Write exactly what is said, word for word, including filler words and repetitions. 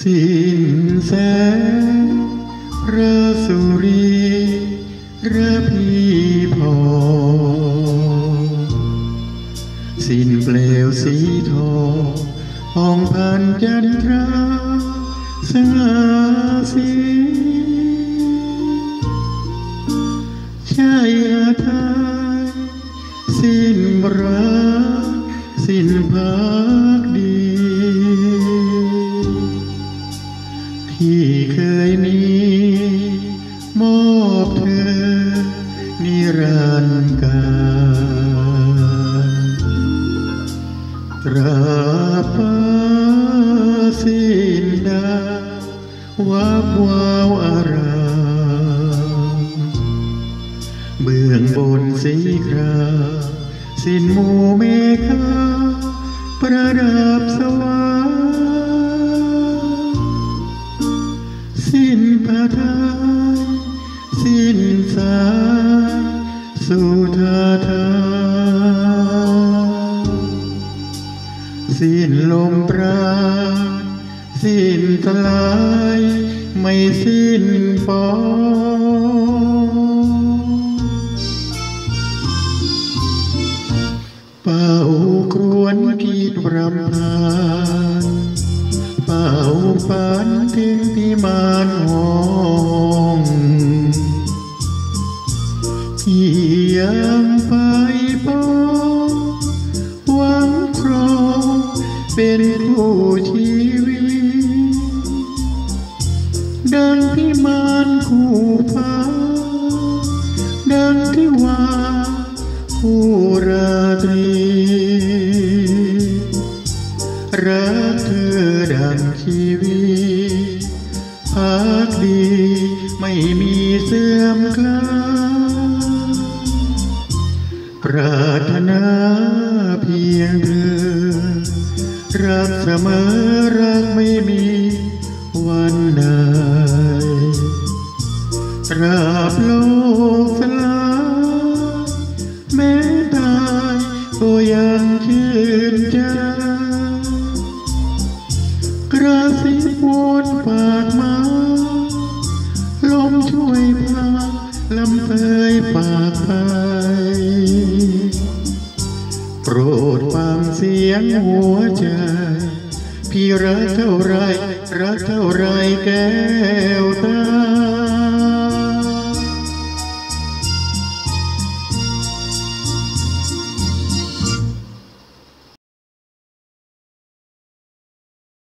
สิ้นแสงราสุรีระพีพอสิ้นเปลวสีทองห้องพันจันทราสง่าสีใช่อาทายสิ้นรักสิ้นพักดีที่เคยมีมอบเธอนิรันดร์กาลตราบฟ้าสิ้นดาววับวาวอารามเบื้องบนสีคราสิ้นหมู่เมฆาประดับสว่างสิ้นพระทัยสิ้นสายสุธาธาสิ้นลมปราณสิ้นทลายไม่สิ้นปองเป่ากรวนกีดรำพานเป่าฝันถึงพิมานห้องที่ยังไปปองหวังครองเป็นผู้ชีวิตดังพิมานคู่ฟ้าดังที่ว่าคู่ราตรีรักเธอดังชีวิตพักดีไม่มีเสื่อมคลายปรารถนาเพียงเธอรักเสมอรักไม่มีวันใดตราบโลกสลายแม้ตายก็ยังชื่นใจกระซิบวนปากมาลมช่วยพาลำเพยปากไปโปรดฟังเสียงหัวใจพี่รักเท่าไรรักเท่าไรแก้วตา